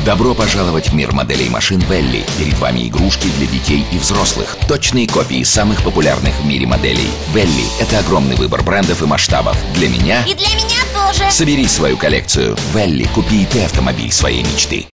Добро пожаловать в мир моделей машин Велли. Перед вами игрушки для детей и взрослых. Точные копии самых популярных в мире моделей. Велли – это огромный выбор брендов и масштабов. Для меня... И для меня тоже. Собери свою коллекцию. Велли, купи и ты автомобиль своей мечты.